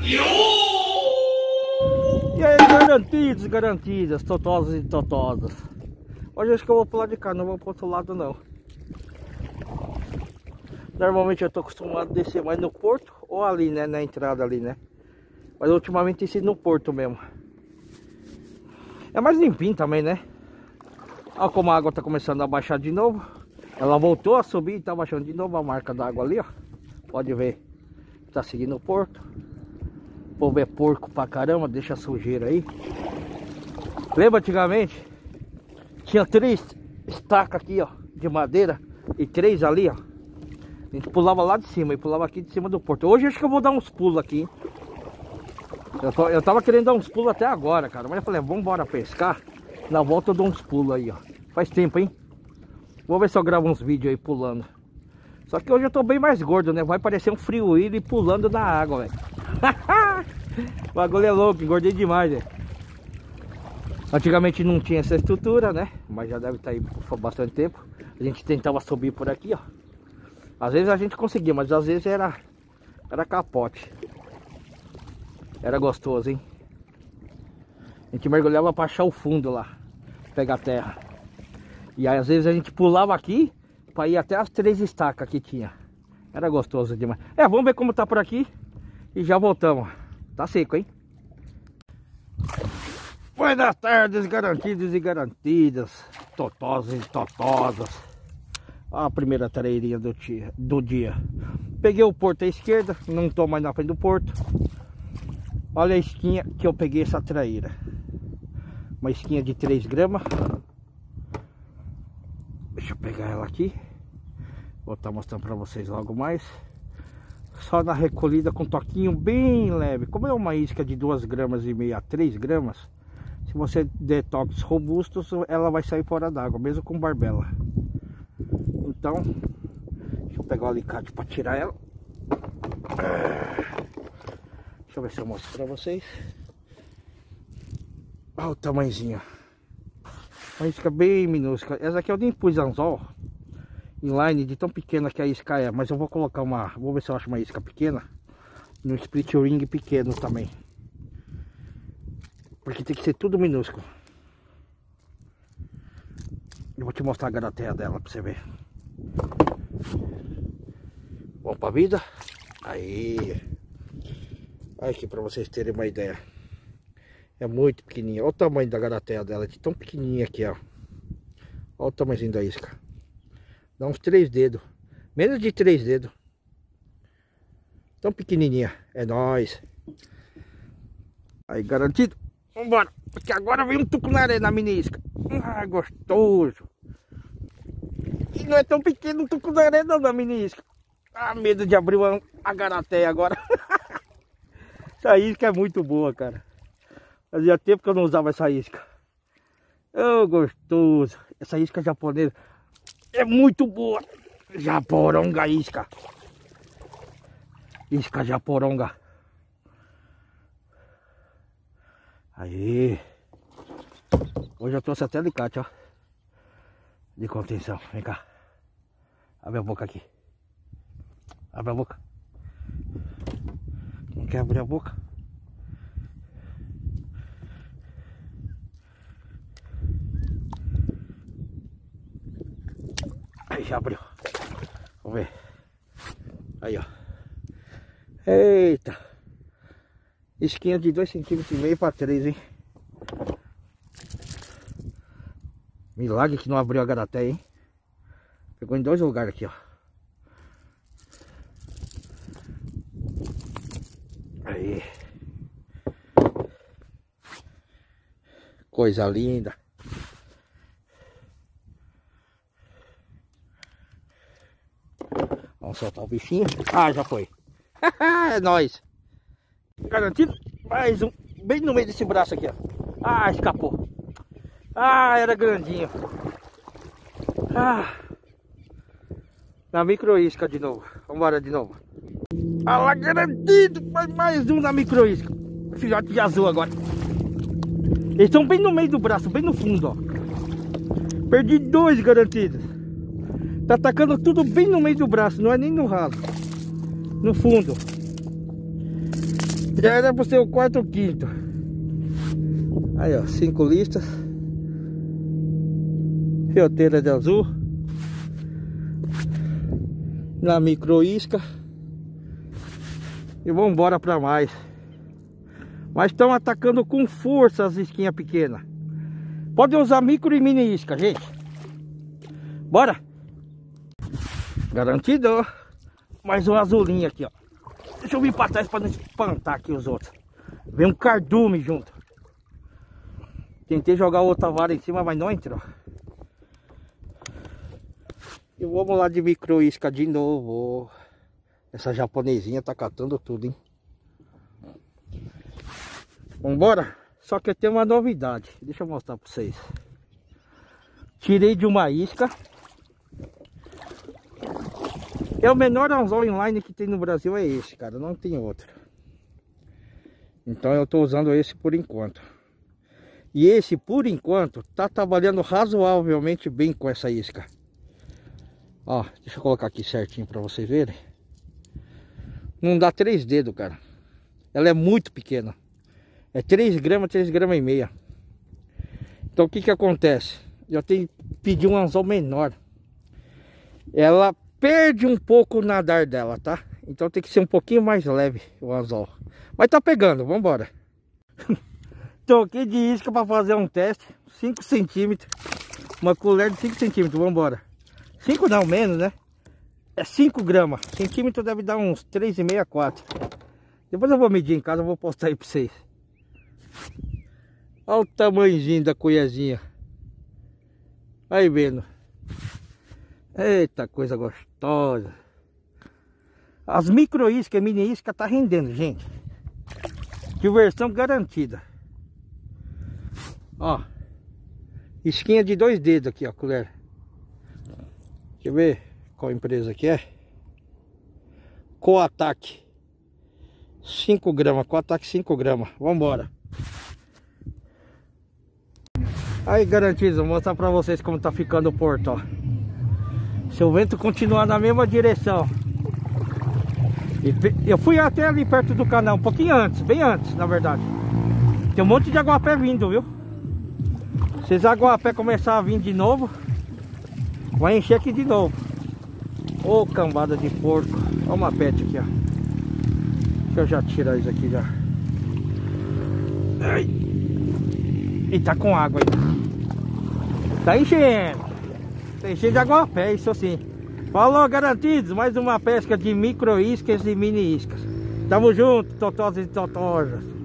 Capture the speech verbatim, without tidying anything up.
E aí, garantidos, garantidas, totosas e totosas. Hoje acho que eu vou pular de cá, não vou pro outro lado não. Normalmente eu tô acostumado a descer mais no porto ou ali, né, na entrada ali, né. Mas ultimamente tem sido no porto mesmo. É mais limpinho também, né. Olha como a água tá começando a baixar de novo. Ela voltou a subir e tá baixando de novo a marca da água ali, ó. Pode ver, tá seguindo o porto. O povo é porco pra caramba, deixa a sujeira aí. Lembra antigamente? Tinha três estacas aqui, ó, de madeira. E três ali, ó. A gente pulava lá de cima e pulava aqui de cima do porto. Hoje acho que eu vou dar uns pulos aqui, hein? Eu, tô, eu tava querendo dar uns pulos até agora, cara. Mas eu falei, vamos embora pescar. Na volta eu dou uns pulos aí, ó. Faz tempo, hein? Vou ver se eu gravo uns vídeos aí pulando. Só que hoje eu tô bem mais gordo, né? Vai parecer um frioído e pulando na água, velho. O bagulho é louco, engordei demais, velho. Antigamente não tinha essa estrutura, né? Mas já deve estar aí por bastante tempo. A gente tentava subir por aqui, ó. Às vezes a gente conseguia, mas às vezes era, era capote. Era gostoso, hein? A gente mergulhava pra achar o fundo lá, pegar terra. E aí às vezes a gente pulava aqui pra ir até as três estacas que tinha. Era gostoso demais. É, vamos ver como tá por aqui e já voltamos. Tá seco, hein? Boas tardes, garantidos e garantidas, totosas e totosas. Olha a primeira tareirinha do dia, do dia. Peguei o porto à esquerda, não tô mais na frente do porto. Olha a isquinha que eu peguei essa traíra. Uma isquinha de três gramas. Deixa eu pegar ela aqui. Vou estar mostrando para vocês logo mais. Só na recolhida com toquinho bem leve. Como é uma isca de duas gramas e meia a três gramas, se você der toques robustos, ela vai sair fora d'água, mesmo com barbela. Então, deixa eu pegar o alicate para tirar ela. Deixa eu ver se eu mostro para vocês. Olha o tamanhozinho. Uma isca bem minúscula. Essa aqui eu nem pus anzol inline de tão pequena que a isca é. Mas eu vou colocar uma... Vou ver se eu acho uma isca pequena no split ring pequeno também. Porque tem que ser tudo minúsculo. Eu vou te mostrar a garateia dela pra você ver. Bom pra vida. Aí. Aí aqui pra vocês terem uma ideia. É muito pequenininha. Olha o tamanho da garateia dela. De tão pequenininha aqui, ó. Olha o tamanhozinho da isca. Dá uns três dedos. Menos de três dedos. Tão pequenininha. É nóis. Aí, garantido. Vambora. Porque agora vem um tucunaré na minha isca. Ah, gostoso. E não é tão pequeno um tucunaré não na minha isca. Ah, medo de abrir uma, a garateia agora. Essa isca é muito boa, cara. Fazia tempo que eu não usava essa isca. Oh, gostoso. Essa isca japonesa é muito boa. Japoronga isca. Isca japoronga. Aí. Hoje eu trouxe até alicate, ó. De contenção. Vem cá. Abre a boca aqui. Abre a boca. Não quer abrir a boca? Aí já abriu. Vamos ver. Aí, ó. Eita. Isquinha de dois centímetros e meio para três, hein? Milagre que não abriu a garateia, hein? Pegou em dois lugares aqui, ó. Aí. Coisa linda. Vamos soltar o bichinho. Ah, já foi. É nóis. Garantido. Mais um. Bem no meio desse braço aqui, ó. Ah, escapou. Ah, era grandinho. Ah. Na micro isca de novo. Vambora de novo. Ah lá, garantido. Foi mais um na micro isca. Filhote de azul agora. Eles estão bem no meio do braço, bem no fundo, ó. Perdi dois garantidos. Tá atacando tudo bem no meio do braço, não é nem no ralo. No fundo. Já era pro ser o quarto ou quinto. Aí, ó, cinco listas. Fioteira de azul. Na micro isca. E vamos embora pra mais. Mas estão atacando com força as isquinhas pequenas. Pode usar micro e mini isca, gente. Bora. Garantido. Mais um azulinho aqui, ó. Deixa eu vir pra trás pra não espantar aqui os outros. Vem um cardume junto. Tentei jogar outra vara em cima, mas não entrou. E vamos lá de micro isca de novo. Essa japonesinha tá catando tudo, hein? Vambora? Só que eu tenho uma novidade. Deixa eu mostrar pra vocês. Tirei de uma isca. É o menor anzol inline que tem no Brasil, é esse, cara. Não tem outro. Então eu tô usando esse por enquanto. E esse, por enquanto, tá trabalhando razoavelmente bem com essa isca. Ó, deixa eu colocar aqui certinho pra vocês verem. Não dá três dedos, cara. Ela é muito pequena. É três gramas, três gramas e meia. Então o que que acontece? Eu tenho que pedir um anzol menor. Ela perde um pouco o nadar dela, tá? Então tem que ser um pouquinho mais leve o anzol. Mas tá pegando, vambora. Toquei de isca para fazer um teste. cinco centímetros. Uma colher de cinco centímetros, vambora. cinco não, menos, né? É cinco gramas. Centímetro deve dar uns três vírgula cinco a quatro. Depois eu vou medir em casa, eu vou postar aí pra vocês. Olha o tamanhozinho da colherzinha. Aí vendo. Eita, coisa gostosa. As micro isca e mini isca tá rendendo, gente. Diversão garantida. Ó. Isquinha de dois dedos aqui, ó, colher. Deixa eu ver qual empresa que é. Coatac. cinco gramas, Coatac cinco gramas. Vambora. Aí, garantido, vou mostrar pra vocês como tá ficando o porto, ó. Se o vento continuar na mesma direção. E eu fui até ali perto do canal, um pouquinho antes, bem antes, na verdade. Tem um monte de aguapé vindo, viu? Se esse aguapé começar a vir de novo, vai encher aqui de novo. Ô, cambada de porco. Olha uma pet aqui, ó. Deixa eu já tirar isso aqui já. Ai. E tá com água aí. Tá enchendo. Tá enchendo de aguapé, isso sim. Falou, garantidos. Mais uma pesca de micro iscas e mini iscas. Tamo junto, totós e totojas.